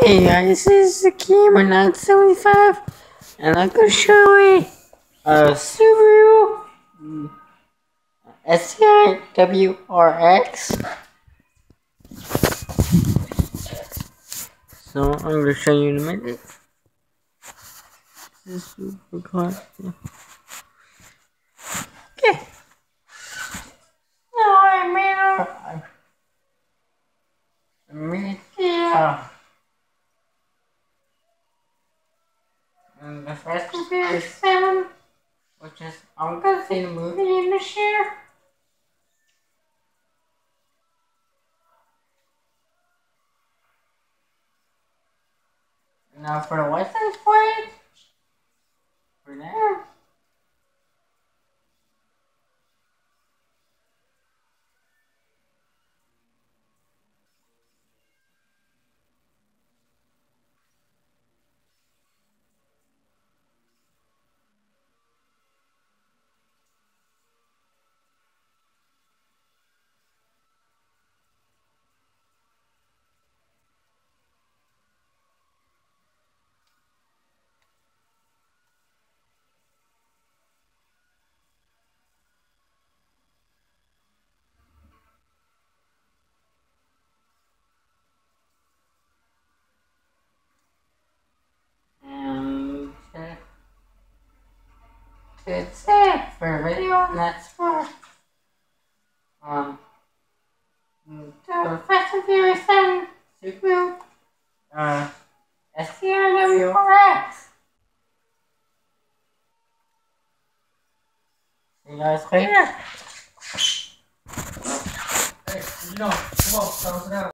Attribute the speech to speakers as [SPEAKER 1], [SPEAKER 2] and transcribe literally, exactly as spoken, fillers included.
[SPEAKER 1] Hey guys, this is the camera nine seventy-five, and I'm gonna show you a Subaru S T I W R X. So I'm gonna show you in a minute. This is super car. Okay. Now I made a I made yeah. And the Fast and Furious seven, which is I'm gonna see the movie in this year. Now for the license plate, for there. And uh, that's it for a video, and that's for um the Fast and Furious seven Subaru uh S T I W R X. See you guys later.
[SPEAKER 2] Hey, you know, come on, close it out.